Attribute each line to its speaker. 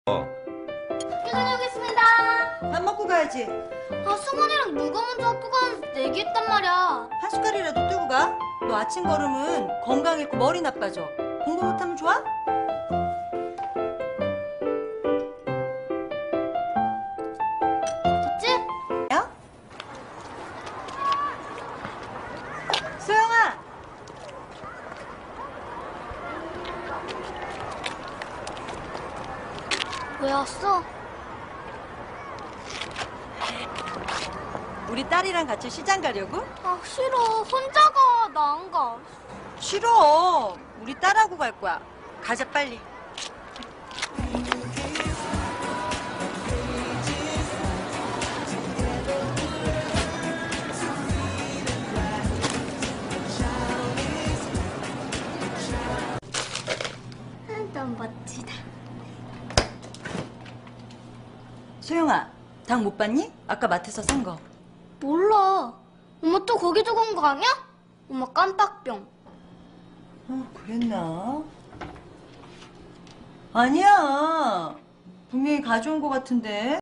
Speaker 1: 학교 다녀오겠습니다.
Speaker 2: 밥 먹고 가야지.
Speaker 1: 아, 승원이랑 누가 먼저 학교 가는지 내기했단 말이야.
Speaker 2: 한 숟갈이라도 뜨고 가. 너 아침 걸음은 건강 잃고 머리 나빠져. 공부 못하면 좋아?
Speaker 1: 됐지?
Speaker 2: 야? 소영아!
Speaker 1: 왜 왔어?
Speaker 2: 우리 딸이랑 같이 시장 가려고?
Speaker 1: 아, 싫어. 혼자 가. 나 안 가.
Speaker 2: 싫어. 우리 딸하고 갈 거야. 가자 빨리.
Speaker 1: 너무 멋지다.
Speaker 2: 소영아, 닭 못 봤니? 아까 마트에서 산 거.
Speaker 1: 몰라. 엄마 또 거기 두고 온 거 아니야? 엄마 깜빡병.
Speaker 2: 그랬나? 아니야. 분명히 가져온 거 같은데.